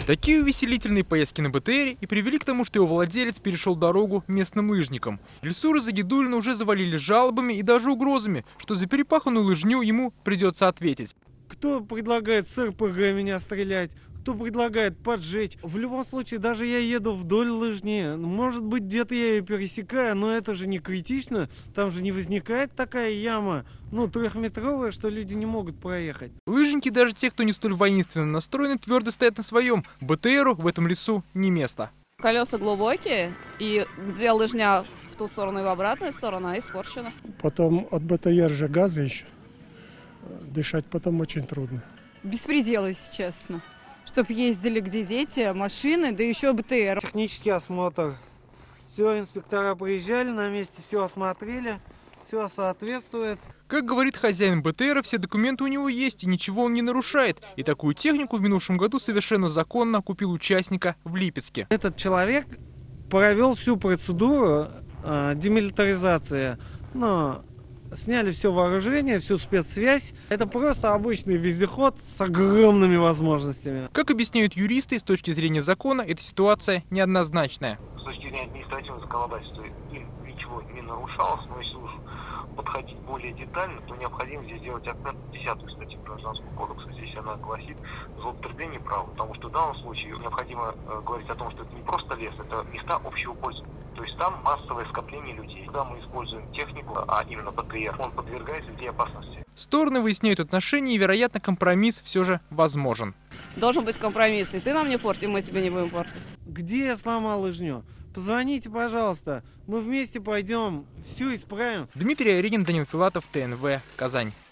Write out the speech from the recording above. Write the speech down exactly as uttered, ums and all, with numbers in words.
Такие увеселительные поездки на бэ тэ эре и привели к тому, что его владелец перешел дорогу местным лыжникам. Ильсура Загидуллина уже завалили жалобами и даже угрозами, что за перепаханную лыжню ему придется ответить. Кто предлагает с эр пэ гэ меня стрелять? Кто предлагает поджечь? В любом случае, даже я еду вдоль лыжни. Может быть, где-то я ее пересекаю, но это же не критично. Там же не возникает такая яма, ну, трехметровая, что люди не могут проехать. Лыжники, даже те, кто не столь воинственно настроены, твердо стоят на своем. бэ тэ эру в этом лесу не место. Колеса глубокие, и где лыжня в ту сторону и в обратную сторону, она испорчена. Потом от бэ тэ эр же газы еще. Дышать потом очень трудно. Беспредел, если честно. Чтоб ездили где дети, машины, да еще бэ тэ эр. Технический осмотр. Все, инспектора приезжали, на месте все осмотрели, все соответствует. Как говорит хозяин бэ тэ эра, все документы у него есть, и ничего он не нарушает. И такую технику в минувшем году совершенно законно купил участника в Липецке. Этот человек провел всю процедуру э, демилитаризации, но сняли все вооружение, всю спецсвязь. Это просто обычный вездеход с огромными возможностями. Как объясняют юристы, с точки зрения закона, эта ситуация неоднозначная. С точки зрения административного законодательства им ничего не нарушалось, но если уж подходить более детально, то необходимо здесь сделать акцент на десятую статью Гражданского кодекса. Здесь она гласит злоупотребление права, потому что в данном случае необходимо э, говорить о том, что это не просто лес, это места общего пользования. То есть там массовое скопление людей. Когда мы используем технику, а именно бэ тэ эр, он подвергает людей опасности. Стороны выясняют отношения, и, вероятно, компромисс все же возможен. Должен быть компромисс, и ты нам не порти, и мы тебе не будем портить. Где я сломал лыжню? Позвоните, пожалуйста. Мы вместе пойдем, все исправим. Дмитрий Аринин, Данил Филатов, тэ эн вэ, Казань.